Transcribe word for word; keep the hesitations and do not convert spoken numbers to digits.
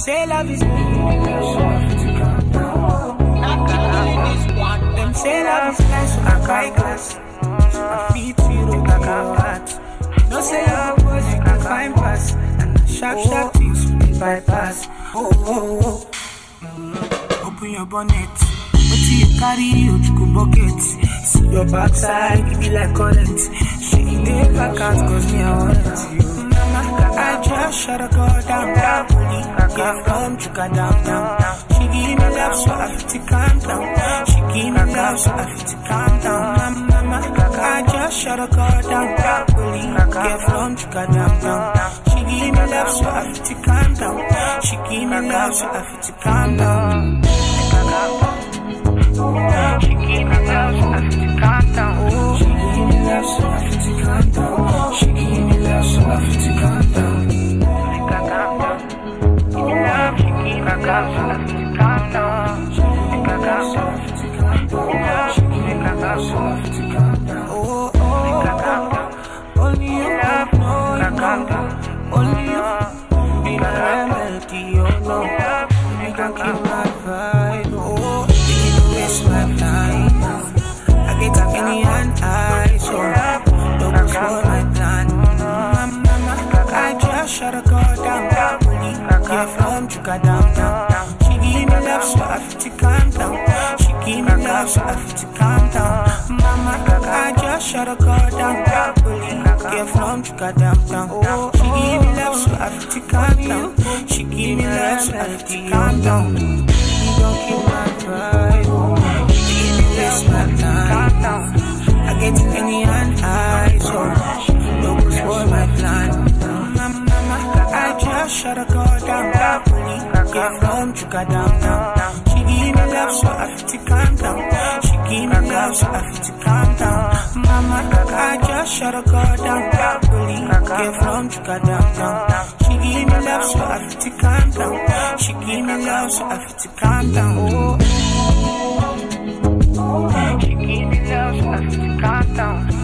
say love is them say love is nice, so I buy glass. So I feed zero to your heart. No say your boys you can find pass. And the sharp sharp things you can bypass. Oh oh oh. Mm. Open your bonnet. What you carry you could bucket. See your backside, it be like current. Shake the vacant cause me I want you. I just shut a girl down, down. Get from Chuka down, down. She give me love, so I feel to calm down. She give me love, so I feel to calm down. Mama, I just shut a girl down, down. Get from Chuka down, down. She give me love, so I feel to calm down. She give me love, so I feel to calm down. She give me love, so I feel to calm down. She give me love, so I feel to calm down. She give me love, so I feel to calm down. Give me love, she give me love, so I feel to calm down. She give me love, so I feel to calm down. She give me love, so I feel to calm down. Oh oh, only you love, no you know. Only you, be my remedy, oh no. You can keep my vibe, oh. You waste my time. I get up in the hand, I so don't spoil my plan. Mama, I just shut a girl down. Get from Chuka down, down. She give me love, so I feel to calm down. She give me love, so I feel to calm down. Mama, I just shut a girl down. Get from Chuka down, down. She give me love, so I feel to calm down. She give me love, so I feel to calm down. You don't kill my vibe. You give me love, my time. I get it in the hand, I so don't spoil my plan. Mama, I just shut a girl down. Get from Chuka down, down. She give me love, so I feel to calm down. She give me love, so I feel to calm down. Mama, I just shut a girl down. Get from Chuka down, down. She give me love, so I feel to calm down. She give me love, so I feel to calm down. She give me love, so I feel to calm down.